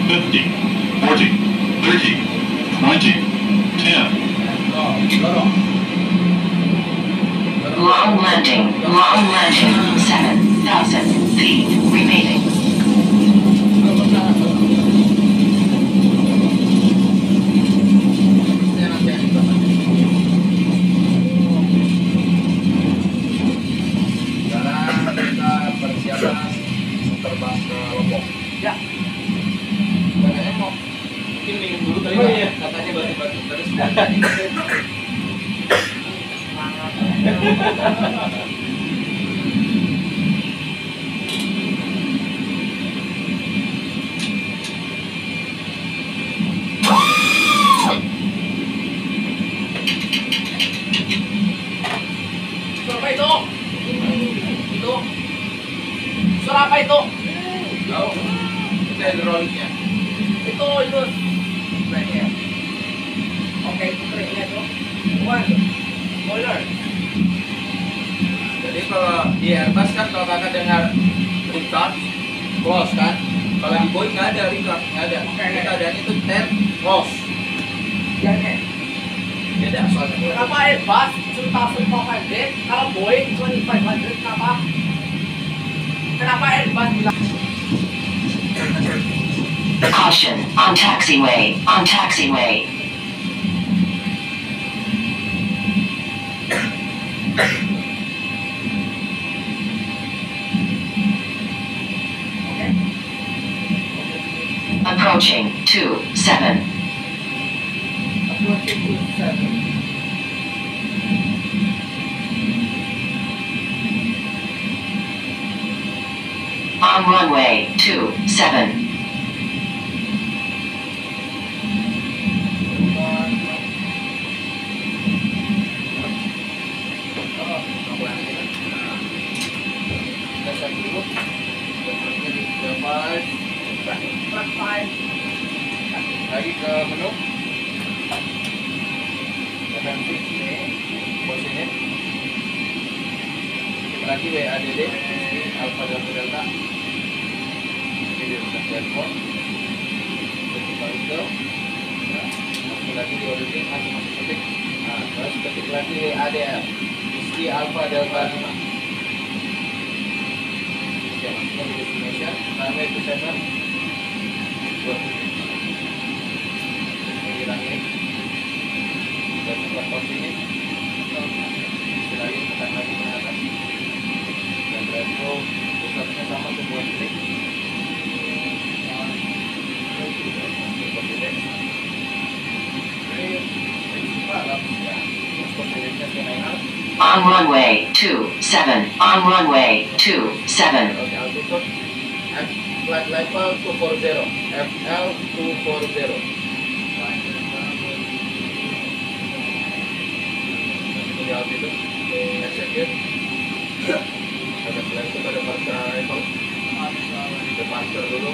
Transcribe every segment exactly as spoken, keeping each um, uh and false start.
fifty, forty, thirty, twenty, ten. Long landing, long landing, seven thousand feet remaining. Sekarang kita persiapan terbang ke Lombok. Ya. Katanya mau mungkin minum dulu kali. Oh iya. Katanya batu-batu terus. Suara apa itu? Itu. Suara apa itu? Tahu? Itu hidroliknya. Itu itu. Kreknya. Oke, itu kreknya tuh. One. Boiler. Jadi kalau di Airbus kan kalau kakak dengar record close kan, kalau di Boeing nggak ada record, nggak ada. Oke. Jadi keadaan itu turn close, Ya, oke. beda soalnya. Kenapa Airbus two thousand five hundred? Kalau Boeing twenty-five hundred kenapa? Kenapa Airbus bilang? Caution, on taxiway, on taxiway. Oke. Approaching, two, seven. Approaching to seven. On runway, two, seven. Kita set dulu. Jadi five, Front five. lagi ke menu. Tekan fix ini, posisinya. Lagi W A D D, Alpha Delta Delta. Ini udah telepon. Ketik itu. Masuk lagi di origin, masuk masuk ketik. Nah, terus ketik lagi W A D L. Isi Alpha Delta lima. Oke, masuknya di destination. Runway two seven. Buat pengirang ini. Dan buat pos ini. Lagi tekan lagi ke atas. Dan retro pusatnya sama sebuah klik. On runway, two, seven. On runway, two, seven. Oke, altitude F flight level two forty, F L two forty. Jadi altitude execute. Ada flight itu ada parkir level. Ada parkir dulu.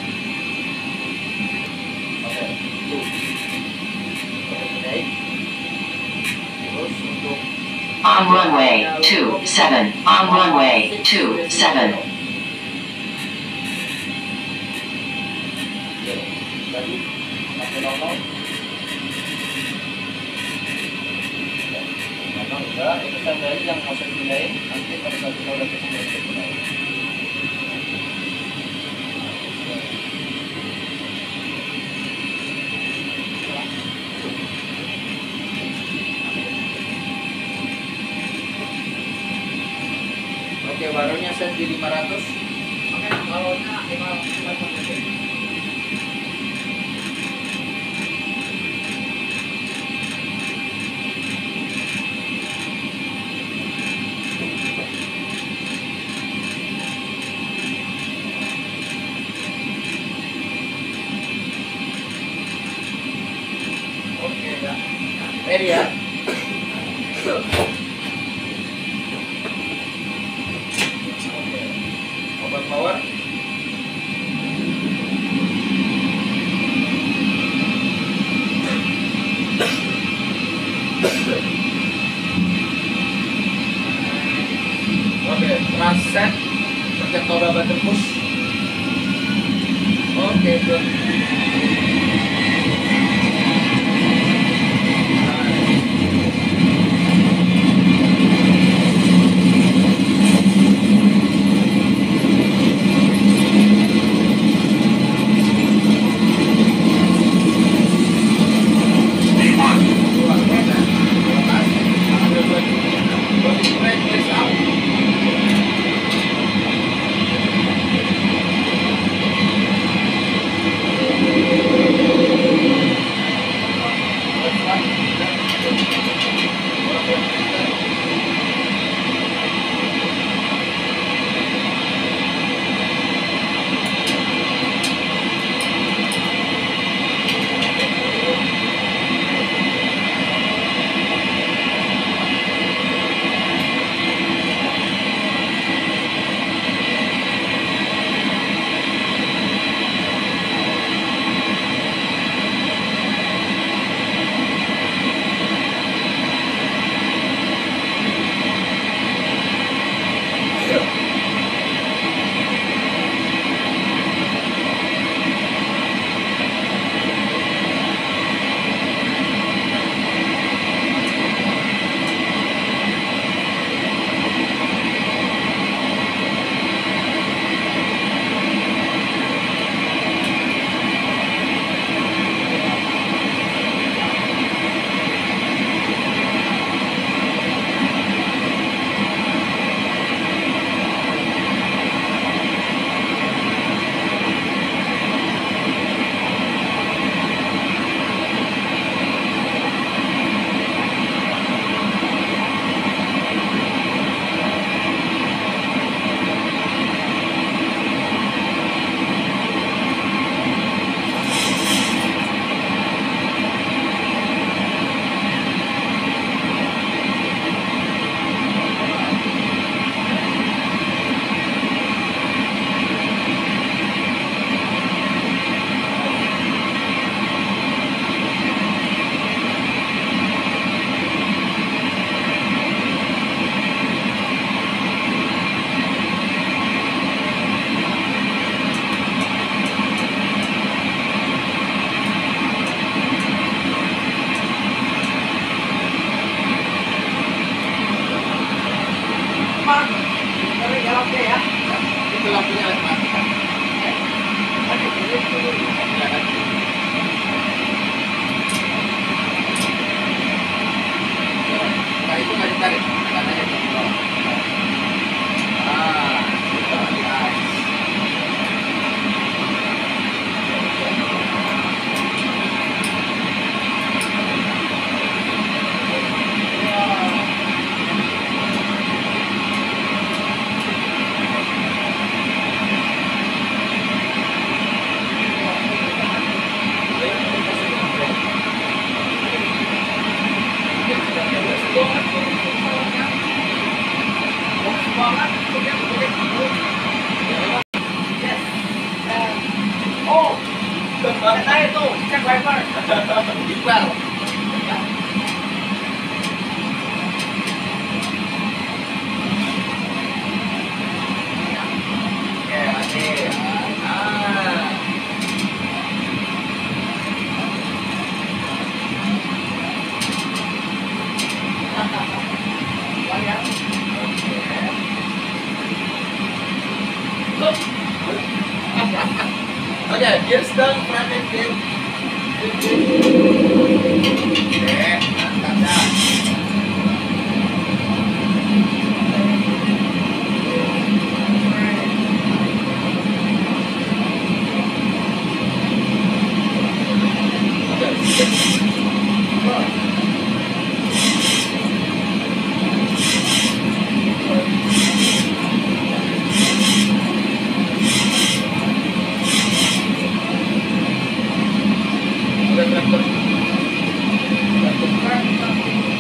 Oke, two. Oke, naik. Terus untuk On runway, two, seven. On runway, two, seven. tadi sampai nol. Memang enggak, itu tandanya yang mau saya pindahin. Nanti pada saat kita udah ketemu saya pindahin. Oke, barunya set di lima ratus. Oke, balonnya lima ratus. Oke, ya. Ready ya? Open power. Oke, thrust set. Pencet tombol button push. Oke, good. Speed one. Pak, dari dalamnya ya. Itu lampunya lagi mati kan? Tadi ini silakan. Nah itu nggak ditarik, katanya di bawah. Ah, itu nice. Oh, katanya tuh, cek wiper. Iqbal. Oke, mati. Ah. Oke, gears down, front and tail. Oke, mantap dah. Udah traktor. Traktor.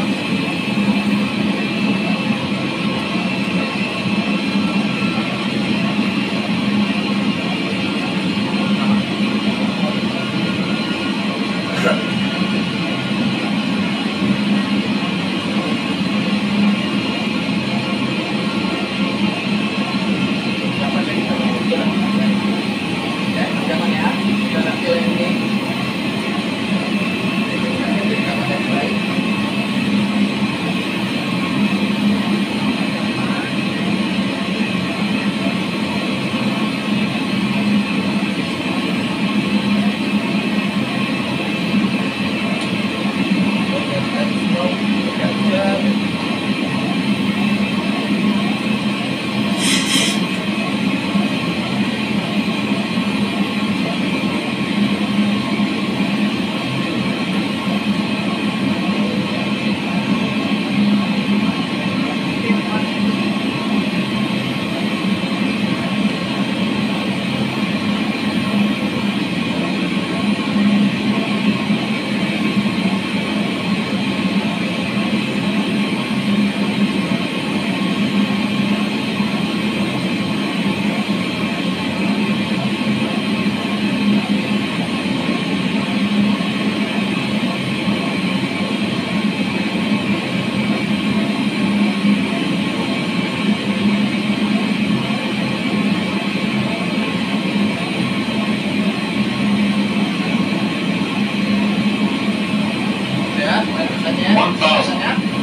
one thousand.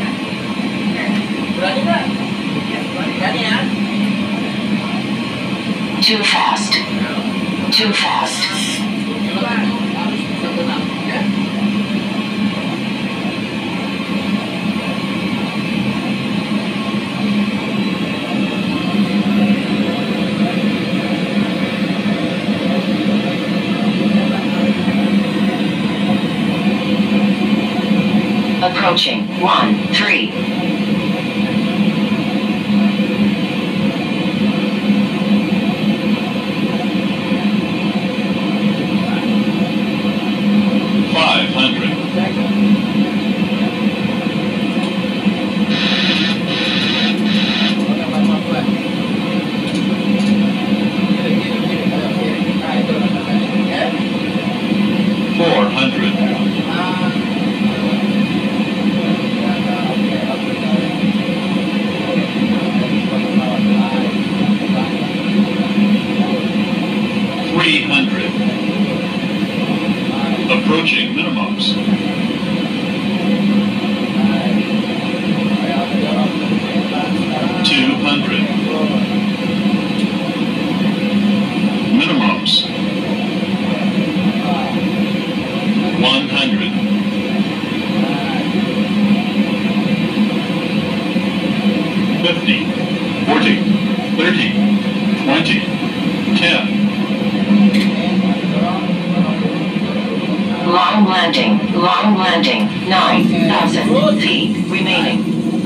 Berani nggak? Berani ya? Too fast. Too fast. Harus bisa tenang, ya? Approaching one three. Five hundred. Four hundred. Three hundred. Approaching minimums. Two hundred. Minimums. One hundred. Fifty. Forty. Thirty. Twenty. Ten. Long landing. Long landing. nine thousand feet remaining.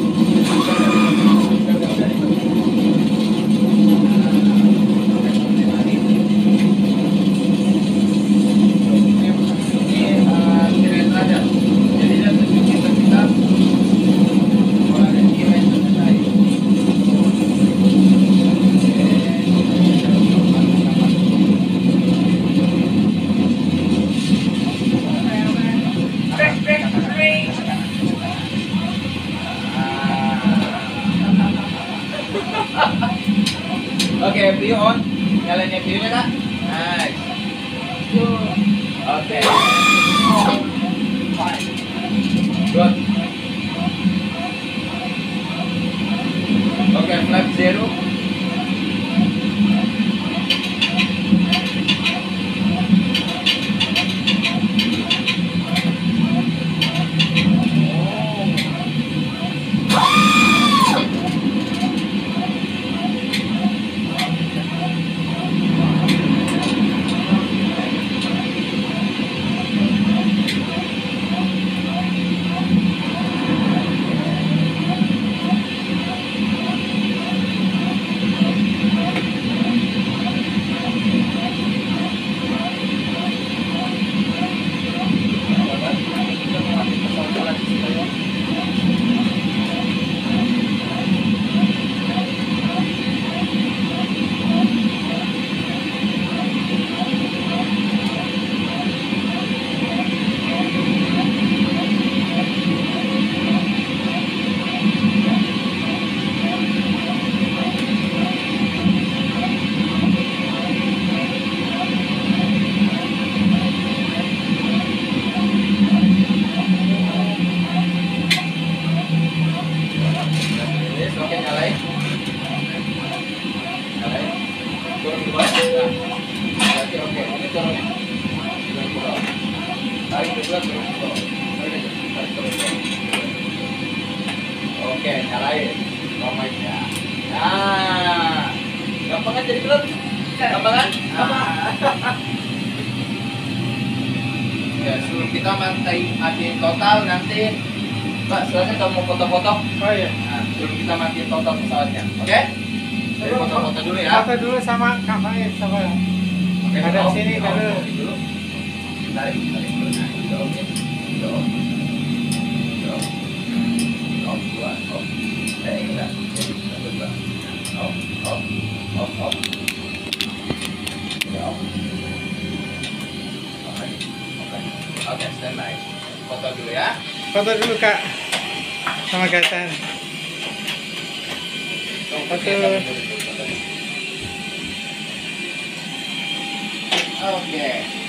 Oke, view on. Nyalain yang view-nya, Kak. Nice. Oke. Good. Oke, flap zero. Rilis, oke nyalain. Nyalain. Turun ke bawah. Nah, berarti oke. Ini turun. Turun ke bawah. Tarik ke bawah, turun ke bawah. Tarik aja. Tarik turun ke bawah. Oke, nyalain. Tomatnya. Nah, gampang kan jadi belum? Gampang kan? Gampang. Ya, sebelum kita matiin, matiin total nanti Mbak, silakan kamu mau foto-foto. Oh iya. Nah, sebelum kita matiin total pesawatnya, oke? Jadi foto-foto dulu ya. Foto dulu sama Kak Faiz sama. Oke, Ada stop. sini, Stop. dulu. dulu. Tarik, tarik dulu. Nah, stop, stop, stop, stop, dua, stop. Eh, enggak. Satu, dua. Stop, stop, stop, stop. Stop. Oke, oke, oke, standby. Foto dulu ya. Foto dulu Kak sama Gacan. Foto. Oke.